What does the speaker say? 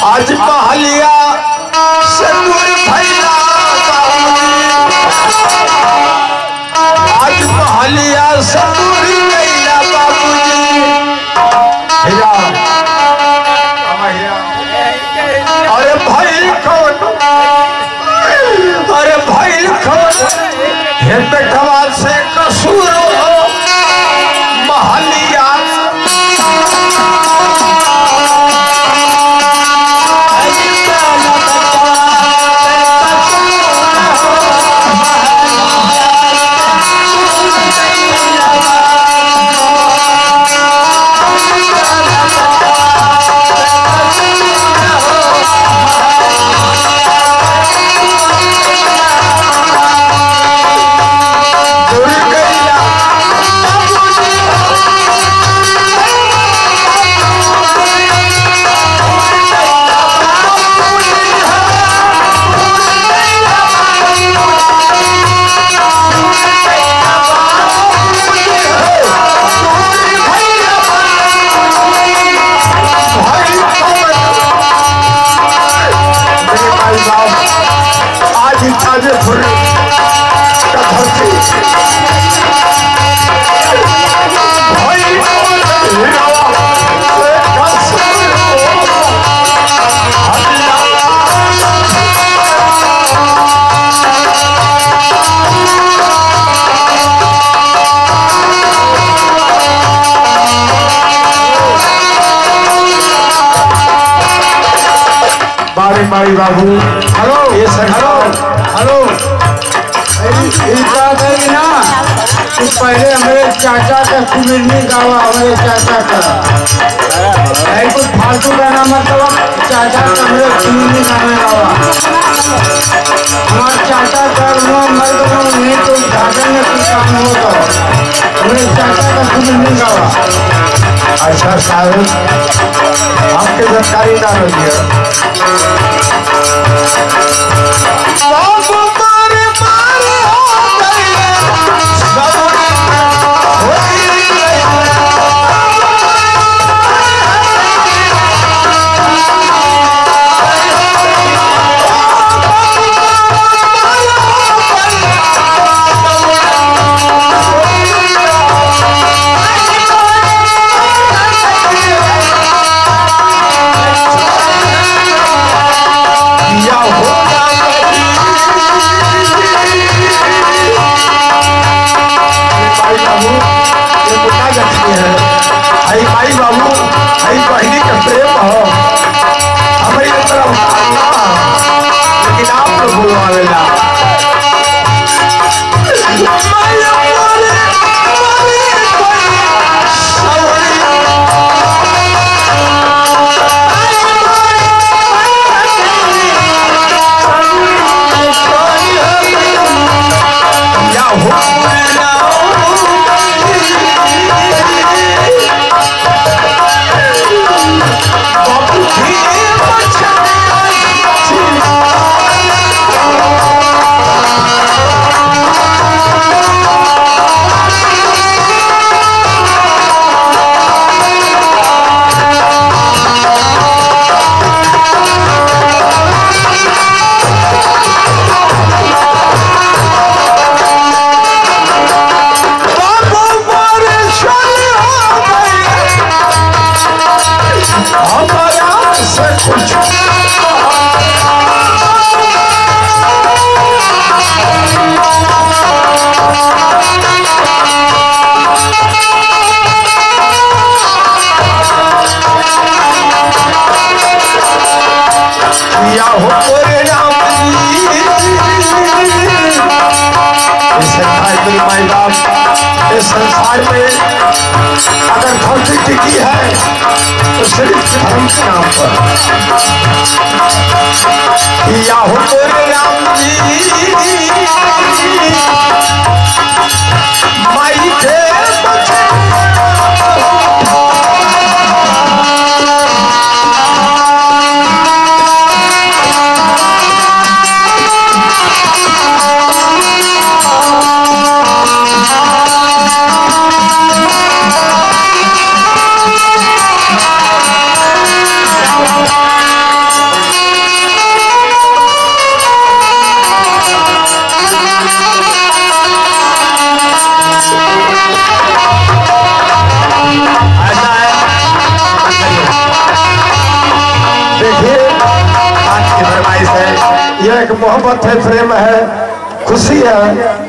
आज महलिया से दूर भैया आज महलिया से दूर गैया बाबूजी। अरे भाई कौन अरे भाई कौन हे बेटवा से कसूर हो महलिया माई बाबू हेलो ये हेलो हेलो ना कि पहले हमारे चाचा का सुमिरनी गावा हमारे चाचा का कुछ फालतू का नाम मतलब चाचा का हमारे सुमिरनी गाना गावा हमारे चाचा का मर्द नहीं तो ढाका में कुछ काम होता हमारे चाचा का सुमिरनी गावा। अच्छा साहब आपके जानकारी ना लगी भाई बाबू भाई बहनी का प्रेम हो हमारी तरफ लेकिन आप लोग बोलवावेला इस संसार में अगर भक्ति टिकी है तो सिर्फ धर्म के नाम पर। या हो तेरे राम जी माई के फरमाइश है। यह एक मोहब्बत है, प्रेम है, खुशी है।